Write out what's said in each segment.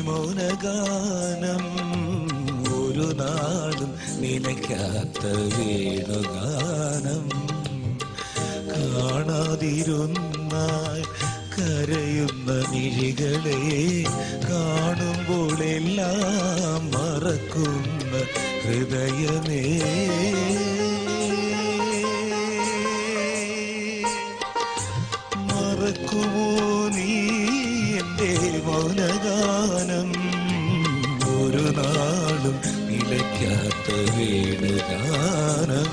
മൗനഗാനം ഒരു നാളും നിലയ്ക്കാത്ത വേണുഗാനം കാണാതിരുന്നാൽ കരയുന്ന മിഴികളെ കാണുമ്പോഴെല്ലാം മറക്കുന്ന ഹൃദയമേ മറക്കുമോ നീ എൻ്റെ മൗനഗാനം ഒരു നാളും നിലയ്ക്കാത്ത വേണുഗാനം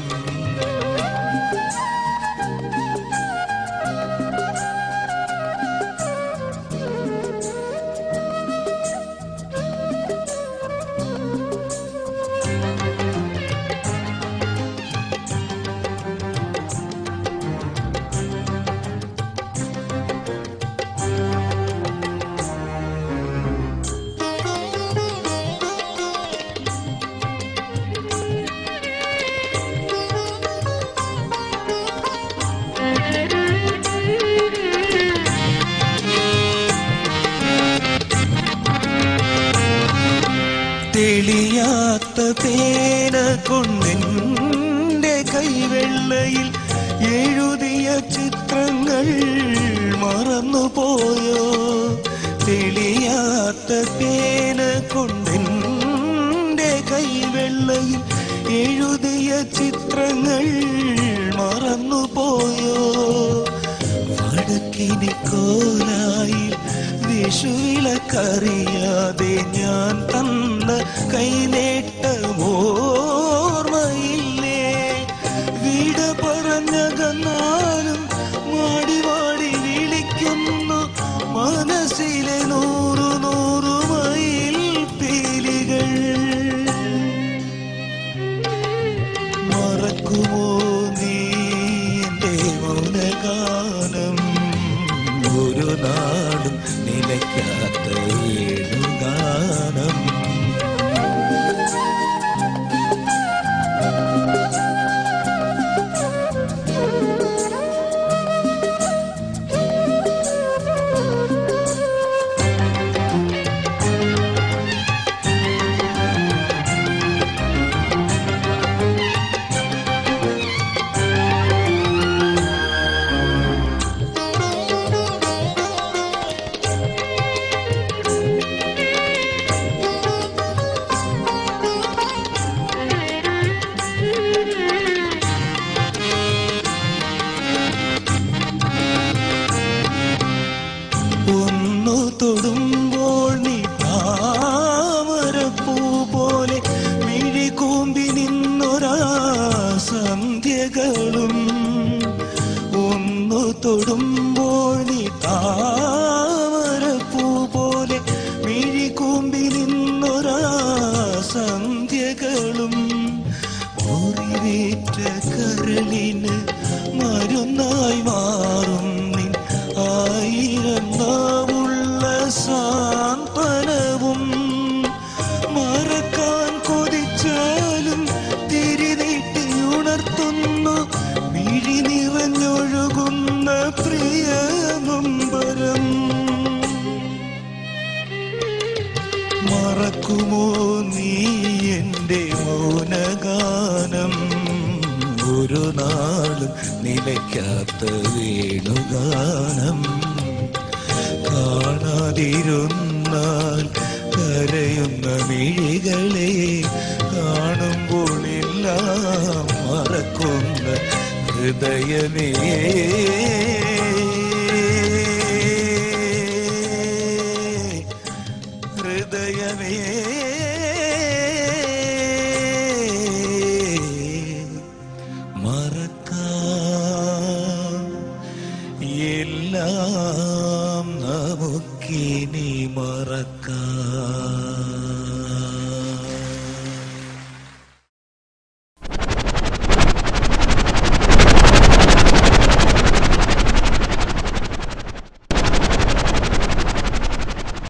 തെളിയാത്ത പേന കൊണ്ടെൻ്റെ കൈവെള്ളയിൽ എഴുതിയ ചിത്രങ്ങൾ മറന്നുപോയോ തെളിയാത്ത പേന കൊണ്ടെൻ്റെ കൈവെള്ളയിൽ എഴുതിയ ചിത്രങ്ങൾ മറന്നുപോയോ വടക്കിനി കോലായി വിഷുവിളക്കറിയാതെ ഞാൻ തന്ന കൈനേട്ടമോർമ്മയില്ലേ വിട പറഞ്ഞകന്നാലും മാടി മാടി വിളിക്കുന്നു മനസ്സിലെ നൂറു നൂറു മയിൽ പീലികൾ മറക്കുമോ നീ എൻ്റെ മൗനഗാനം ഒരു നാടും നിലയ്ക്കാത്ത വേണുഗാനം തൊടുമ്പോൾ നീ താമരപ്പൂ പോലെ മിഴികൂമ്പി നിന്നൊരാ സന്ധ്യകളും ഒന്നു തൊടുമ്പോൾ നീ താമരപ്പൂ പോലെ മിഴികൂമ്പി നിന്നൊരാ സന്ധ്യകളും മുറിവേറ്റ കരളിന് മരുന്നായി മാറും നിൻ ആയിരം സാന്ത്വനവും മറക്കാൻ കൊതിച്ചാലും തിരിനീട്ടി ഉണർത്തുന്നു മിഴി നിറഞ്ഞൊഴുകുന്ന പ്രിയ നൊമ്പരം മറക്കുമോ നീ എൻ്റെ മൗനഗാനം ഒരു നാളും നിലയ്ക്കാത്ത വേണുഗാനം കാണാതിരുന്നാൽ കരയുന്ന മിഴികളെ കാണുമ്പോൾ എല്ലാം മറക്കുന്ന ഹൃദയമേ ഹൃദയമേ മറക്കാം എല്ലാം നമുക്കിനി മറക്കാം.